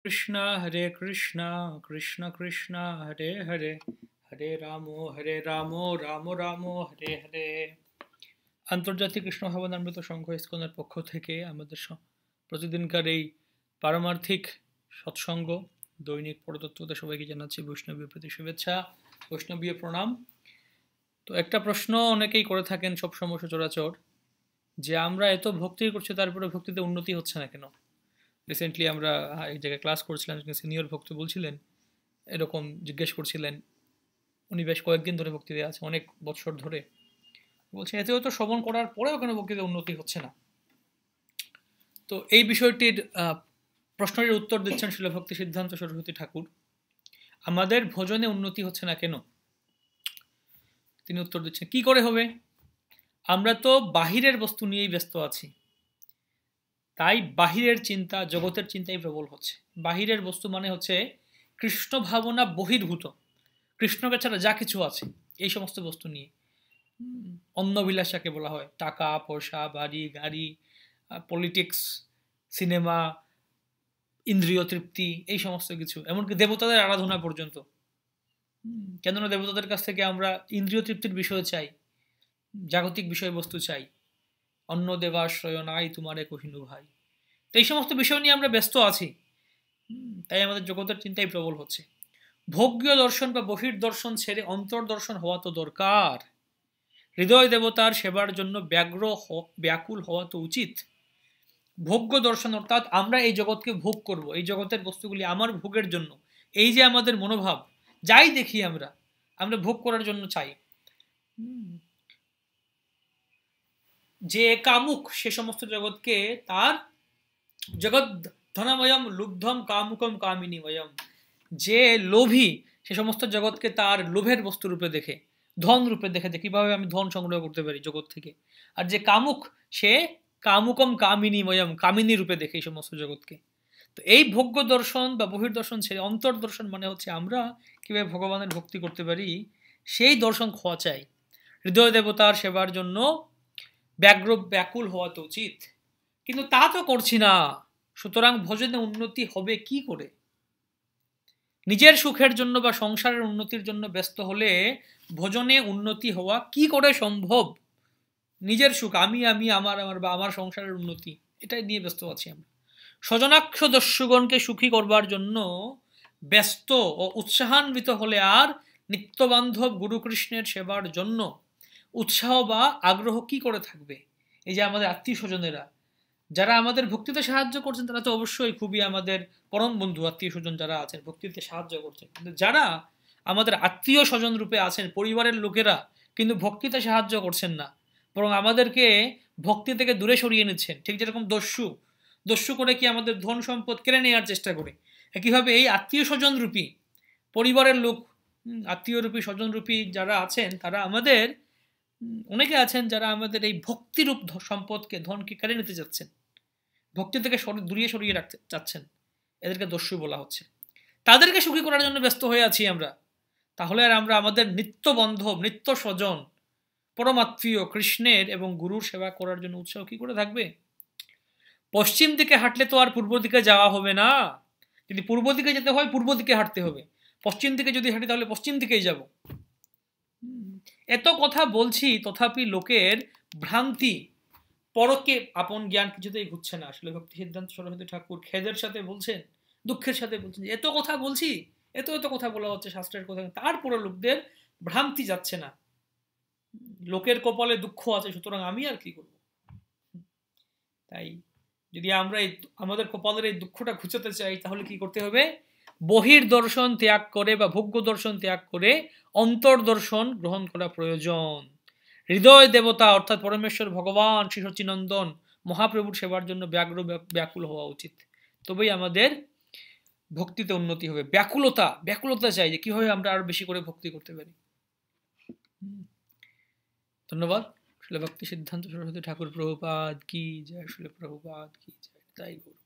কৃষ্ণ কৃষ্ণ কৃষ্ণ হরে হরে হরে রাম রাম রাম হরে হরে। আন্তর্জাতিক কৃষ্ণ ভাবনামৃত সংঘ ইসকনের পক্ষ থেকে আমাদের প্রতিদিনকার এই পারমার্থিক সৎসঙ্গ দৈনিক পরতত্ত্বতে সবাইকে জানাচ্ছি বৈষ্ণবীয় প্রতি শুভেচ্ছা, বৈষ্ণবীয় প্রণাম। তো একটা প্রশ্ন অনেকেই করে থাকেন সবসময় সচরাচর, যে আমরা এত ভক্তি করছি তারপরে ভক্তিতে উন্নতি হচ্ছে না কেন। রিসেন্টলি আমরা এক জায়গায় ক্লাস করছিলাম, সিনিয়র ভক্ত বলছিলেন, এরকম জিজ্ঞেস করছিলেন, উনি বেশ কয়েকদিন ধরে ভক্তিতে আছে, অনেক বছর ধরে, বলছে এতেও তো শ্রবণ করার পরেও কেন ভক্তিতে উন্নতি হচ্ছে না। তো এই বিষয়টির প্রশ্নের উত্তর দিচ্ছেন শিল ভক্তি সিদ্ধান্ত সরস্বতী ঠাকুর, আমাদের ভজনে উন্নতি হচ্ছে না কেন। তিনি উত্তর দিচ্ছেন, কি করে হবে, আমরা তো বাহিরের বস্তু নিয়েই ব্যস্ত আছি, তাই বাহিরের চিন্তা, জগতের চিন্তাই প্রবল হচ্ছে। বাহিরের বস্তু মানে হচ্ছে কৃষ্ণ ভাবনা বহির্ভূত, কৃষ্ণকে ছাড়া যা কিছু আছে এই সমস্ত বস্তু নিয়ে। অন্নবিলাস যাকে বলা হয়, টাকা পয়সা, বাড়ি গাড়ি, পলিটিক্স, সিনেমা, ইন্দ্রিয় তৃপ্তি, এই সমস্ত কিছু, এমনকি দেবতাদের আরাধনা পর্যন্ত। কেননা দেবতাদের কাছ থেকে আমরা ইন্দ্রিয় তৃপ্তির বিষয় চাই, জাগতিক বিষয়বস্তু চাই। অন্ন দেবাশ্রয় নাই তোমারে কহিনু ভাই। তো এই সমস্ত বিষয় নিয়ে আমরা ব্যস্ত আছি, তাই আমাদের জগতের চিন্তাই প্রবল হচ্ছে। ভোগ্য দর্শন বা বহির দর্শন ছেড়ে অন্তর দর্শন হওয়া তো দরকার। হৃদয় দেবতার সেবার জন্য ব্যাকুল হওয়া তো উচিত। ভোগ্য দর্শন অর্থাৎ আমরা এই জগৎকে ভোগ করব, এই জগতের বস্তুগুলি আমার ভোগের জন্য, এই যে আমাদের মনোভাব, যাই দেখি আমরা ভোগ করার জন্য চাই। যে কামুক সে সমস্ত জগৎকে তার জগৎ ধনময়ম লুব্ধম কামুকম কামিনীময়ম, যে লোভী সে সমস্ত জগৎকে তার লোভের বস্তু রূপে দেখে, ধন রূপে দেখে, কিভাবে আমি ধন সংগ্রহ করতে পারি জগৎ থেকে। আর যে কামুক সে কামুকম কামিনীময়ম, কামিনী রূপে দেখে এই সমস্ত জগৎকে। তো এই ভোগ্য দর্শন বা বহির্দর্শন ছেড়ে অন্তর দর্শন মানে হচ্ছে আমরা কিভাবে ভগবানের ভক্তি করতে পারি, সেই দর্শন খোয়া চাই। হৃদয় দেবতার সেবার জন্য ব্যাকুল হওয়া তো উচিত, কিন্তু তা তো করছি না। সুতরাং ভজনে উন্নতি হবে কি করে? নিজের সুখের জন্য বা সংসারের উন্নতির জন্য ব্যস্ত হলে ভজনে উন্নতি হওয়া কি করে সম্ভব? নিজের সুখ, আমি আমার বা আমার সংসারের উন্নতি, এটাই নিয়ে ব্যস্ত আছি আমরা। স্বজনাক্ষ দস্যুগণকে সুখী করবার জন্য ব্যস্ত ও উৎসাহান্বিত হলে আর নিত্যবান্ধব গুরুকৃষ্ণের সেবার জন্য উৎসাহ বা আগ্রহ কি করে থাকবে? এই যে আমাদের আত্মীয় স্বজনেরা যারা আমাদের ভক্তিতে সাহায্য করছেন, তারা তো অবশ্যই খুবই আমাদের পরম বন্ধু, আত্মীয় স্বজন যারা আছেন ভক্তিতে সাহায্য করছেন। কিন্তু যারা আমাদের আত্মীয় স্বজন রূপে আছেন, পরিবারের লোকেরা, কিন্তু ভক্তিতে সাহায্য করছেন না, বরং আমাদেরকে ভক্তি থেকে দূরে সরিয়ে নিচ্ছেন, ঠিক যেরকম দস্যু করে কি আমাদের ধন সম্পদ কেড়ে নেওয়ার চেষ্টা করে, একইভাবে এই আত্মীয় স্বজন রূপী পরিবারের লোক, আত্মীয় রূপী স্বজন রূপী যারা আছেন, তারা আমাদের অনেকে আছেন যারা আমাদের এই ভক্তিরূপ সম্পদকে, ধনকে কেড়ে নিতে যাচ্ছেন, ভক্তি থেকে দূরিয়ে সরিয়ে রাখতে চাচ্ছেন। এদেরকে দস্যু বলা হচ্ছে। তাদেরকে সুখী করার জন্য ব্যস্ত হয়ে আছি আমরা। তাহলে আর আমরা আমাদের নিত্য বান্ধব, নিত্য স্বজন, পরমাত্মীয় কৃষ্ণের এবং গুরুর সেবা করার জন্য উৎসাহ কি করে থাকবে? পশ্চিম দিকে হাঁটলে তো আর পূর্ব দিকে যাওয়া হবে না। যদি পূর্ব দিকে যেতে হয় পূর্ব দিকে হাঁটতে হবে, পশ্চিম দিকে যদি হাঁটি তাহলে পশ্চিম দিকেই যাব। এত কথা বলছি, তথাপি লোকের ভ্রান্তি, পরকে আপন জ্ঞান কিছুতেই ঘুরছে না। আসলে ভক্তি সিদ্ধান্ত সরস্বতী ঠাকুর খেদের সাথে বলছেন, দুঃখের সাথে বলছেন, এত কথা বলছি, এত কথা বলা হচ্ছে শাস্ত্রের কথা, তারপরে লোকদের ভ্রান্তি যাচ্ছে না। লোকের কপালে দুঃখ আছে, সুতরাং আমি আর কি করব? তাই যদি আমরা আমাদের কপালের এই দুঃখটা ঘুচাতে চাই, তাহলে কি করতে হবে? বহির দর্শন ত্যাগ করে বা ভোগ্য দর্শন ত্যাগ করে অন্তর দর্শন গ্রহণ করা প্রয়োজন। হৃদয় দেবতা অর্থাৎ পরমেশ্বর ভগবান শ্রী সচ্চিনন্দন মহাপ্রভুর সেবার জন্য ব্যাকুল হওয়া উচিত, তবেই আমাদের ভক্তিতে উন্নতি হবে। ব্যাকুলতা চাই, যে কিভাবে আমরা আরো বেশি করে ভক্তি করতে পারি। ধন্যবাদ। শিল ভক্তি সিদ্ধান্ত সরস্বতী ঠাকুর প্রভুপাদ কি জয়, শিল প্রভুপাদ কি জয়। তাই